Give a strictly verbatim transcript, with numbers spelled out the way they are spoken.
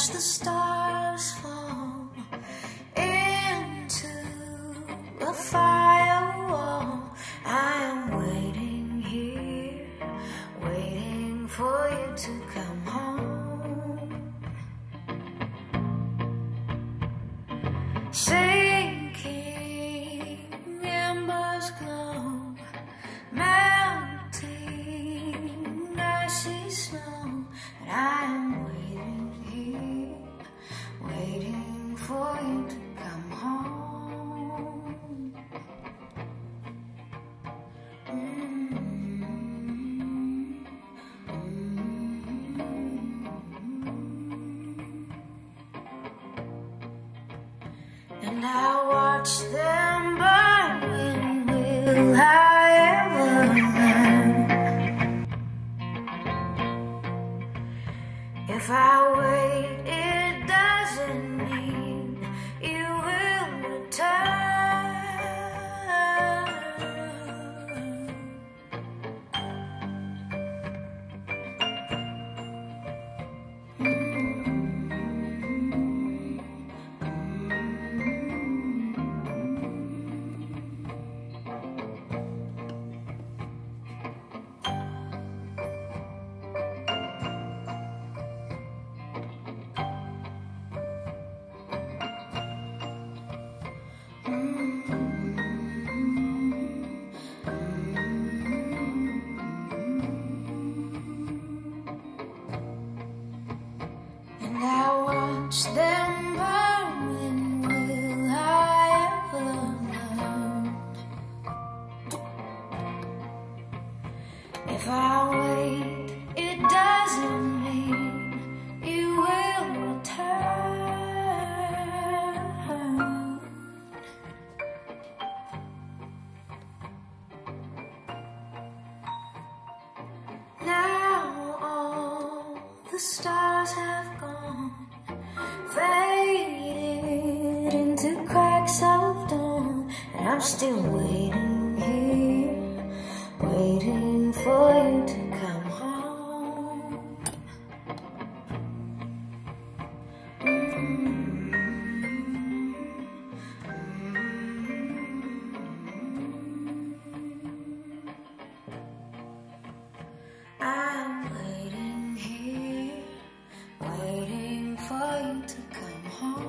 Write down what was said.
watch the stars fall into a firewall. I am waiting here, waiting for you to come home. Sinking embers glow, melting icy snow, and I am waiting here, waiting for you to come home. Mm-hmm. And I watch them burn. When will I ever learn? If I wait, it doesn't mean you will return. And I watch them burn. When will I ever learn? If I wait, it doesn't mean you will return. Now all the stars have gone, faded into cracks of dawn, and I'm still waiting here, waiting for you to come home. Mm-hmm. I'm waiting here, waiting for you to come home.